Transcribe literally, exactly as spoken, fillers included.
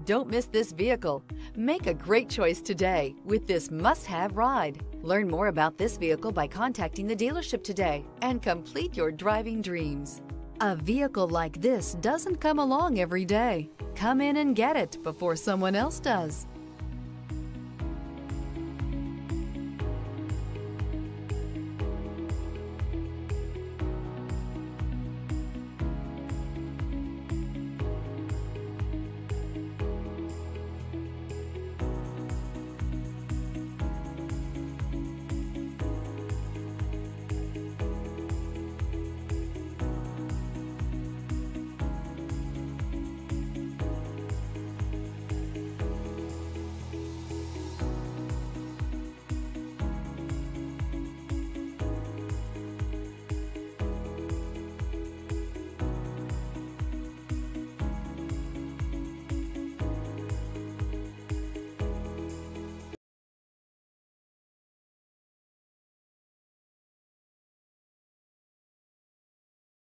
Don't miss this vehicle. Make a great choice today with this must-have ride. Learn more about this vehicle by contacting the dealership today and complete your driving dreams. A vehicle like this doesn't come along every day. Come in and get it before someone else does.